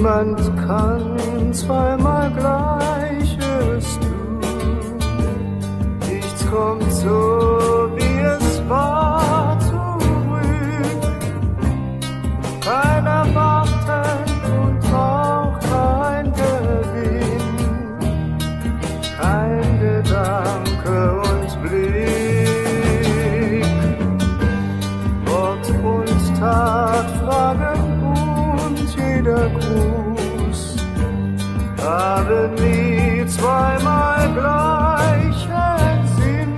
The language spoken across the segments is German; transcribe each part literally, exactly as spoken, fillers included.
Niemand kann zweimal Gleiches tun. Nichts kommt so, wie es war, zurück. Kein Erwarten und auch kein Gewinn. Kein Gedanke und Blick. Wort und Tat, Fragen und jeder Gruß haben nie zweimal gleichen Sinn.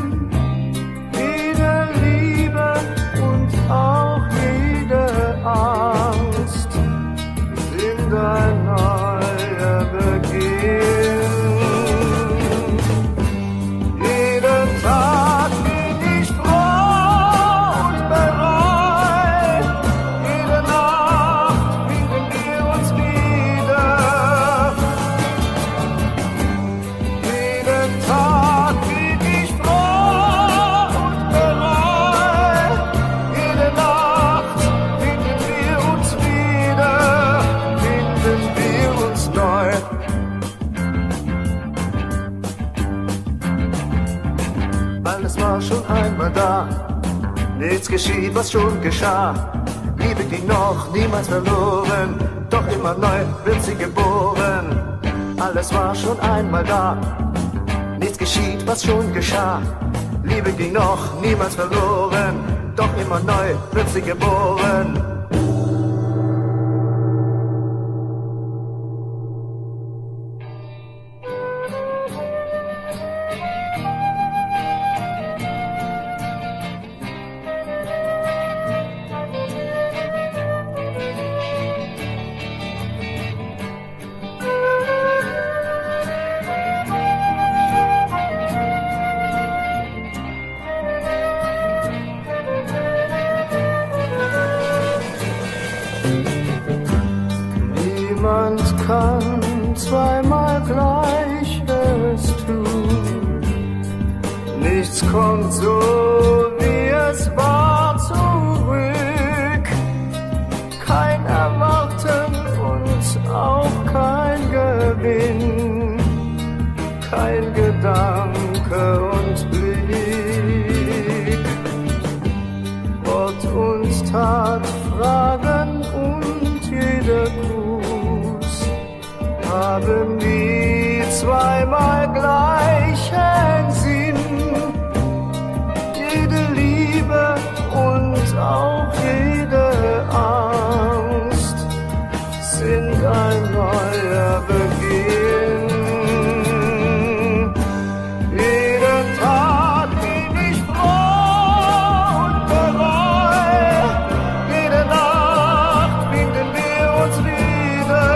Jede Liebe und auch jede Angst sind ein neuer Beginn. Jeden Tag bin ich froh und bereit. Jede Nacht finden wir uns wieder. Jeden Tag bin ich froh und bereit. Jede Nacht finden wir uns wieder. Finden wir uns neu. Alles war schon einmal da, nichts geschieht, was schon geschah. Liebe ging noch niemals verloren, doch immer neu wird sie geboren. Alles war schon einmal da, nichts geschieht, was schon geschah. Liebe ging noch niemals verloren, doch immer neu wird sie geboren. Niemand kann zweimal Gleiches tun. Nichts kommt so, wie es war, zurück. Kein Erwarten und auch kein Gewinn. Kein Gedanke und Blick. Wort und Tat, Fragen und jeder Gruß haben nie zweimal gleichen Sinn. Jede Liebe und auch jede Angst sind ein neuer Beginn. Jeden Tag bin ich froh und bereit. Jede Nacht finden wir uns wieder.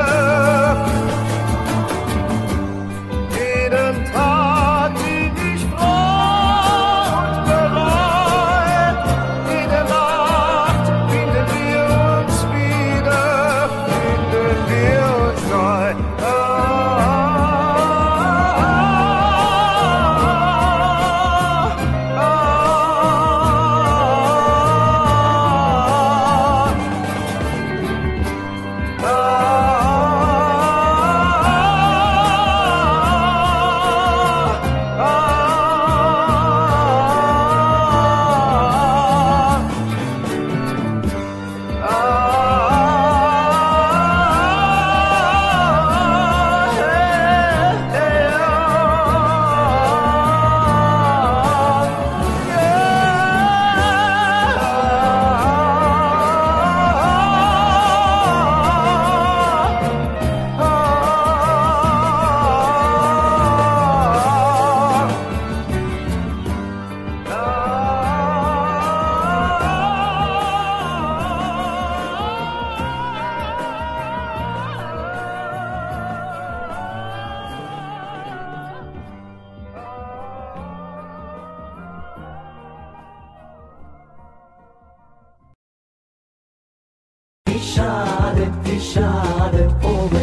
Jeden Tag bin ich froh und bereit. Jede Nacht finden wir uns wieder. Finden wir uns neu. Ah, ah, ah, Wie schade, wie schade, oh